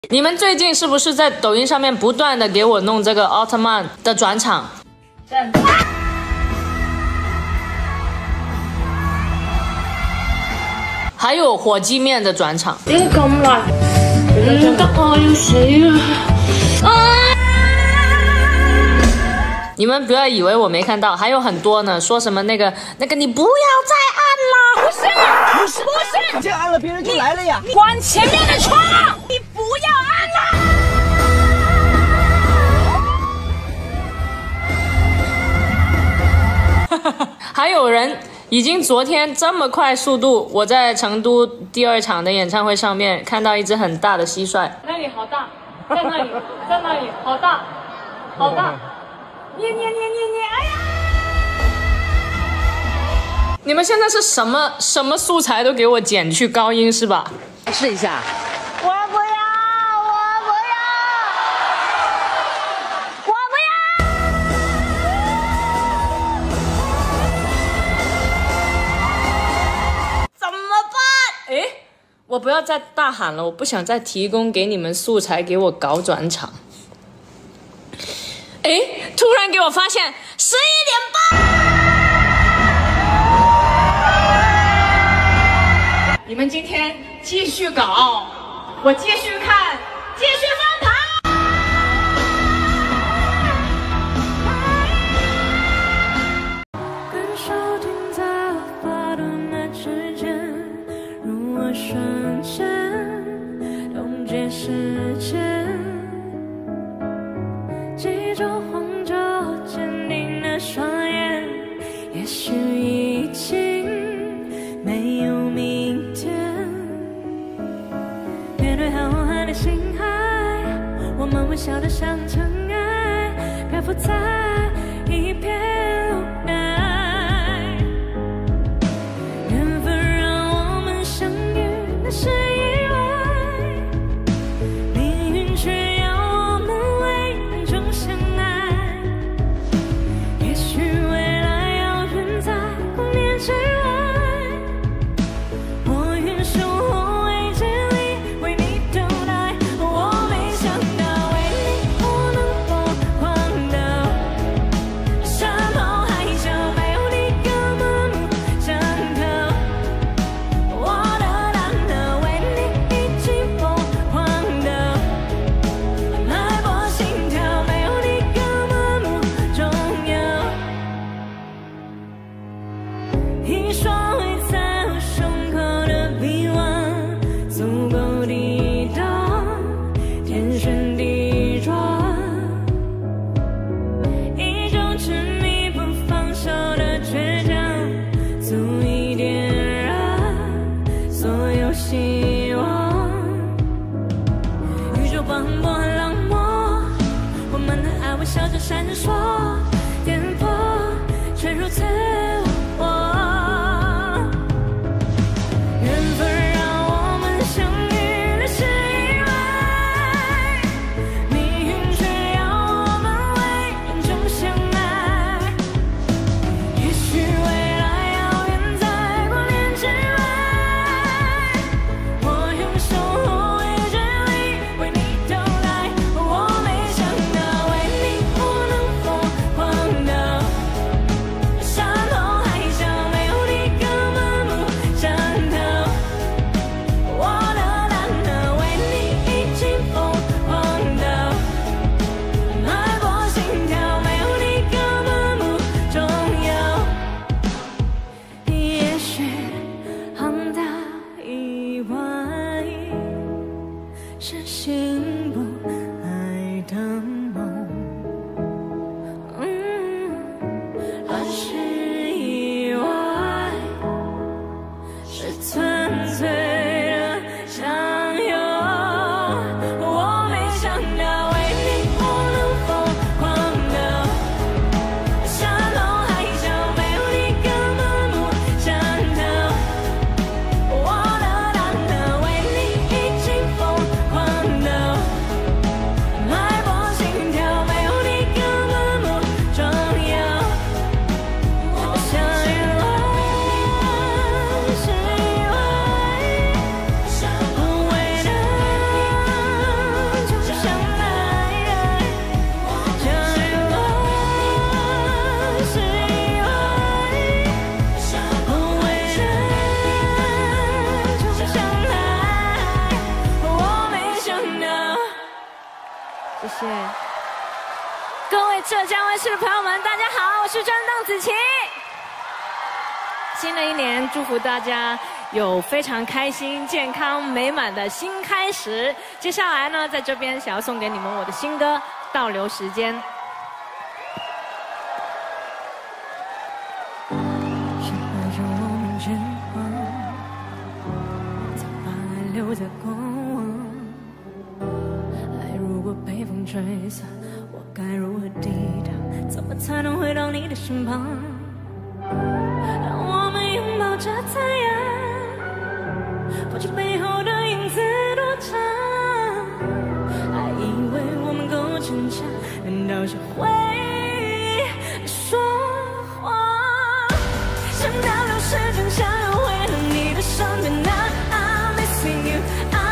你们最近是不是在抖音上面不断的给我弄这个奥特曼的转场？还有火鸡面的转場。 點解咁辣？唔得啊，要死啊！ 你们不要以为我没看到，还有很多呢，说什么那个你不要再按了， 不是，这样按了别人就来了呀！ 關前面的窗，你不要按了。还有人已经昨天这么快速度，我在成都第2场的演唱会上面看到一只很大的蟋蟀， 那里好大，在那里，好大，好大，捏，哎呀！ 你们现在是什么素材都给我剪去高音是吧？ 试一下。 我不要！ 怎么办？哎，我不要再大喊了，我不想再提供给你们素材给我搞转场。哎，突然给我发现11点半。 你们今天继续搞，我继续看，继续翻盘。 感受停在发的那指尖，如我瞬间冻结时间，记住黄酒坚定的双眼，也许已经没有明天。面对浩瀚的星海，我们微笑得像尘埃，漂浮在一片无奈。缘分让我们相遇，那是意外，命运却要我们为终相爱。也许未来遥远在光年之外。一双围在我胸口的臂弯，足够抵挡天旋地转，一种执迷不放手的倔强，足以点燃所有希望。宇宙磅礴和冷漠，我们的爱微笑着闪烁，颠簸却如此我。是醒不来的梦，还是意外，是纯粹的相拥。我没想到为你我能疯狂的山盟海誓，没有你根本不想逃。我的胆的为你已经疯狂。 谢谢各位浙江卫视的朋友们，大家好，我是张邓紫棋。新的一年，祝福大家有非常开心、健康、美满的新开始。接下来呢，在这边想要送给你们我的新歌《倒流时间》。是怀着我们之后，才把爱留在过往。爱如果被风吹散，我该如何抵挡？怎么才能回到你的身旁？让我们拥抱着太阳，不知背后的影子多长。还以为我们够坚强，难道是会说谎？想倒流时间，想要回到你的身边。I'm missing you,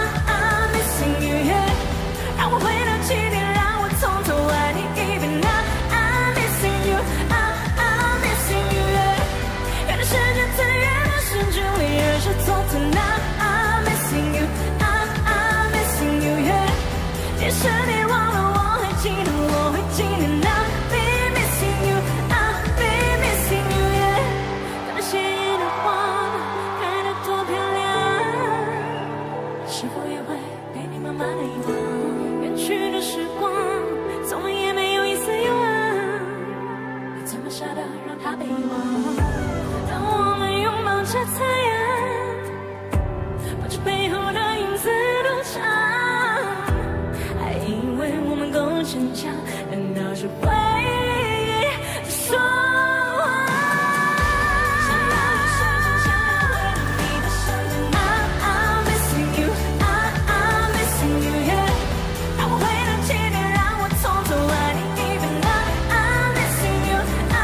I'm missing you, yeah。让我回到起点，让我从头爱你一遍。I'm missing you, I'm missing you, yeah。远的时间最远的是距离，越是昨天。I'm missing you, I'm missing you, yeah。即使你忘了，我还记得，我会纪念。I'll be missing you, I'll be missing you, yeah。看那鲜艳的花开得多漂亮，是否也会被你慢慢的遗忘？远去的时光，从来也没有一丝遗忘。你怎么舍得让它被遗忘？当我们拥抱着太阳，不知背后的影子多长。还以为我们够坚强，难道是会说谎？I'm missing you, I'm missing you, yeah。让我回到起点，让我从头爱你一遍。I'm missing you,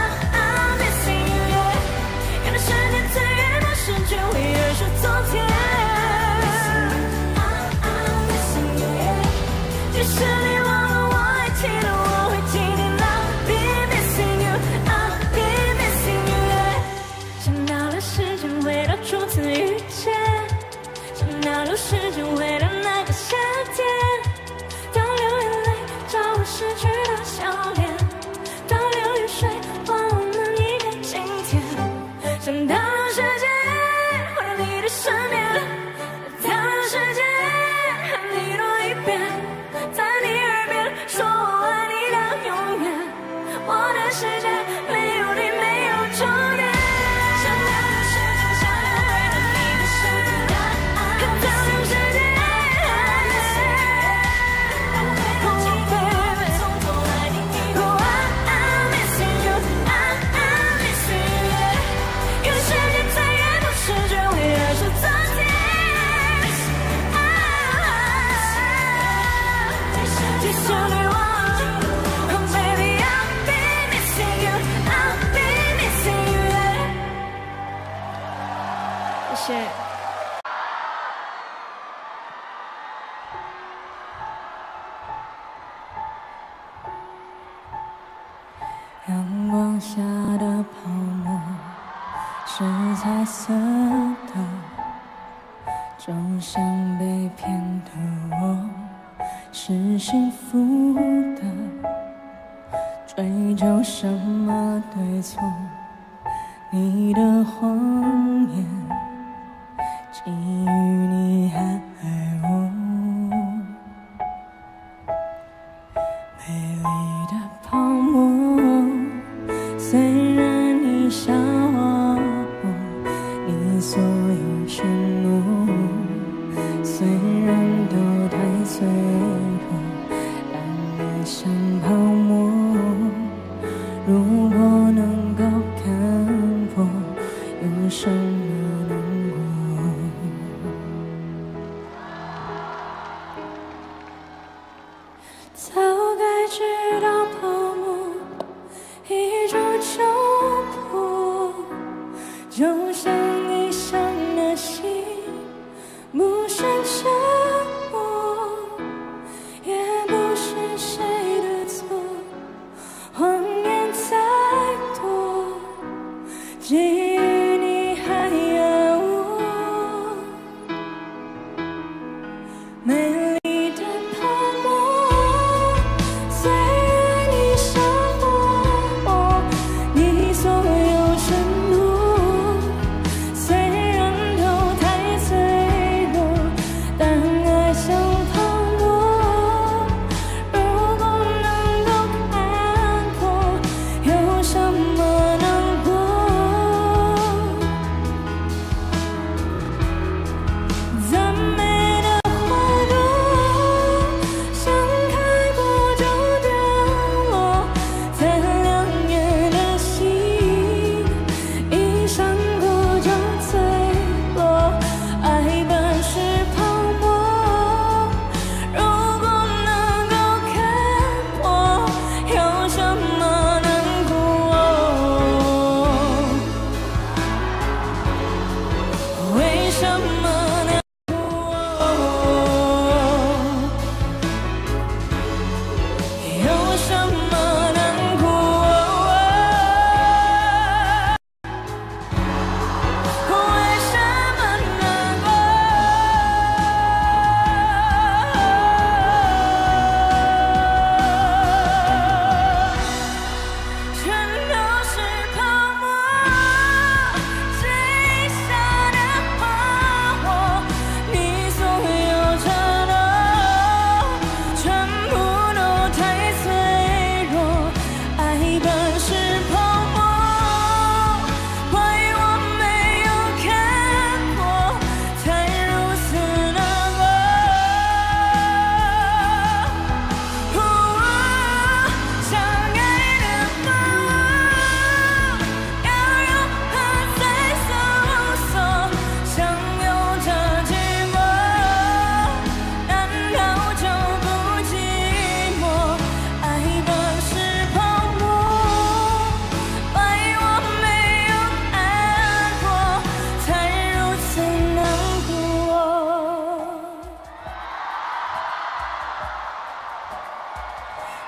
I'm missing you, yeah。远的时间最远的是距离，越是昨天。I'm missing you, yeah。即使你忘了，我还记得，我会纪念。I'll be missing you, I'll be missing you, yeah。想到了时间，回到初次遇见，想到了时间，回到那个夏天。倒流眼泪，找我失去的笑脸；倒流雨水，还我们一个今天。想倒流时间，回到你的身边；倒流时间，和你多一遍，在你耳边说我爱你到永远。我的世界没有你，没有终点。想倒流时间，想要回到你的身边；倒流时间，让我回到起点，从头爱你一遍。I'm missing you, I'm missing you, yeah。远的时间最远不是距离，而是昨天。即使你忘了，Oh baby, I'll be missing you, I'll be missing you, yeah。谢谢。阳光下的泡沫是彩色的，就像被骗的我是幸福的。追究什么对错？你的谎言，基于你还爱我。美丽的泡沫，虽然你笑话我，你所有承诺虽然都太脆弱，但也像泡沫。如果能够看破，有什么难过？早该知道泡沫一触就破，就像一伤的心，不是折磨，也不是谁的错。谎言再多，基于你还爱我。美丽的泡沫，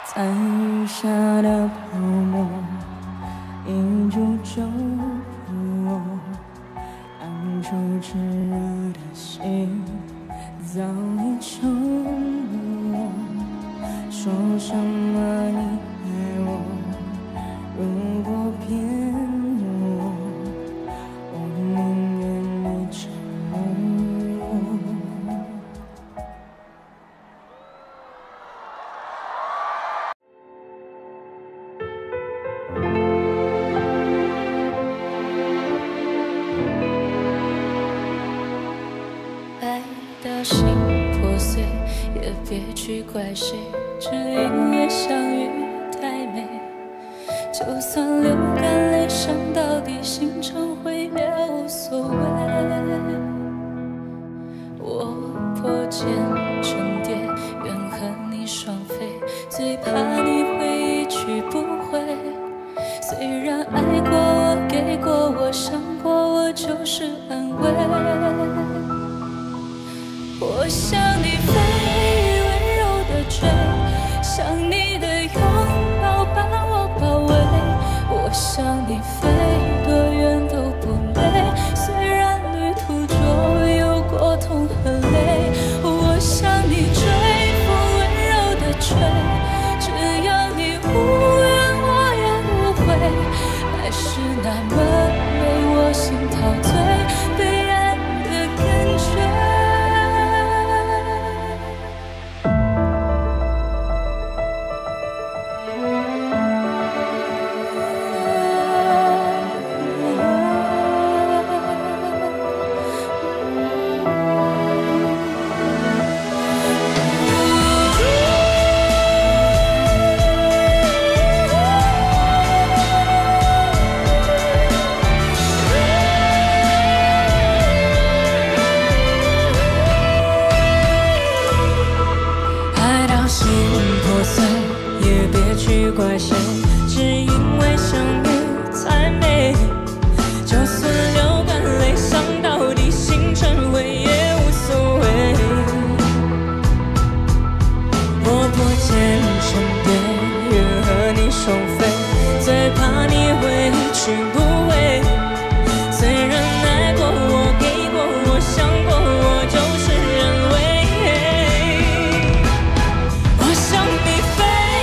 在雨下的泡沫，一触就破，当初炽热的心早已沉默。说什么你爱我，如果骗我，我宁愿你沉默。 爱到心破碎，也别去怪谁，只因为相遇太美。就算流干泪，伤到底，心成灰也无所谓。我破茧成蝶，愿和你双飞，最怕你会一去不回。虽然爱过我，给过我，伤过我，就是安慰。我向你飞，温柔的追，想你的拥抱把我包围。我向你飞，多远都不累，虽然旅途中有过痛和泪。我向你追，风温柔的吹，只要你无怨我也无悔。爱是那么美，我心陶醉，被爱的感觉。怪谁？只因为相遇太美。就算流干泪，伤到底，心成灰也无所谓。我破茧成蝶，愿和你双飞，最怕你会一去不回。虽然爱过我，给过我，想过我，就是认为。我向你飞。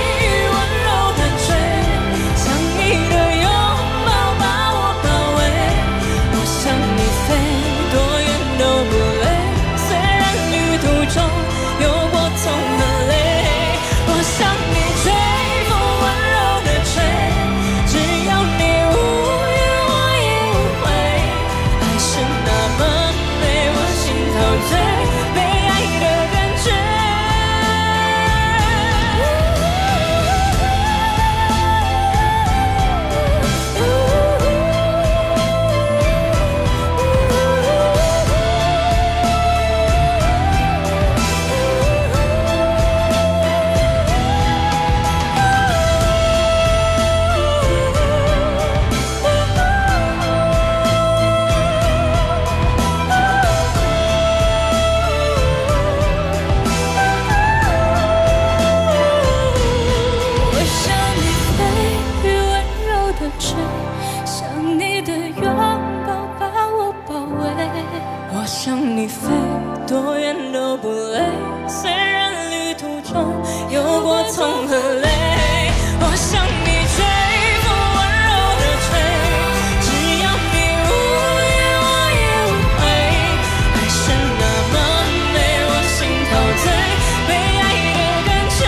向你飞，多远都不累。虽然旅途中有过痛和泪，我向你追，风温柔的吹，只要你无怨，我也无悔。爱是那么美，我心陶醉，被爱的感觉，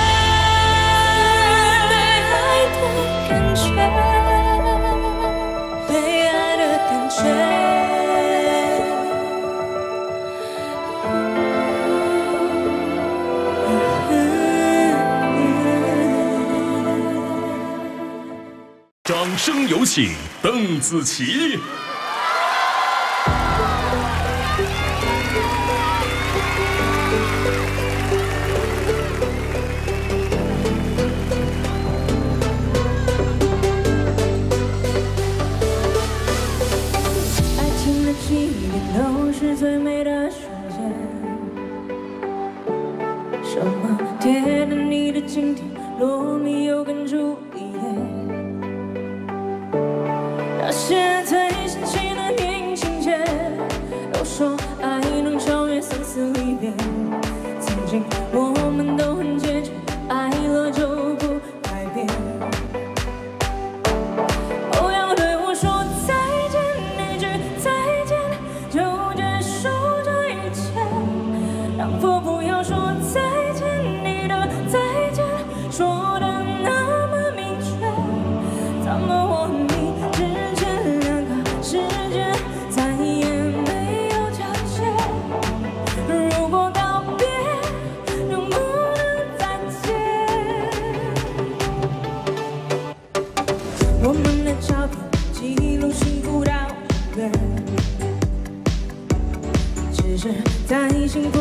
被爱的感觉，被爱的感觉。 掌声有请邓紫棋。 爱情的起点都是最美的瞬间，什么跌了你的今天， 罗密欧跟朱丽叶，那些最神奇的电影情节，都说爱能超越生死离别。曾经我们都很接近，爱了就不改变。不要对我说再见，一句再见就结束这一切。能否不要说再见？你的再见说的那么明确，怎么我和你之间两个世界再也没有交界？如果告别能不能再见？我们的照片记录幸福到永远，只是在幸福